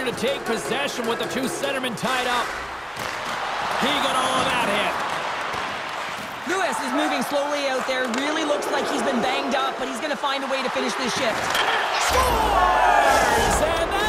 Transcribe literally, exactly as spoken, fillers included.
to take possession with the two centermen tied up. He got all of that hit. Lewis is moving slowly out there. Really looks like he's been banged up, but he's going to find a way to finish this shift. Scores! And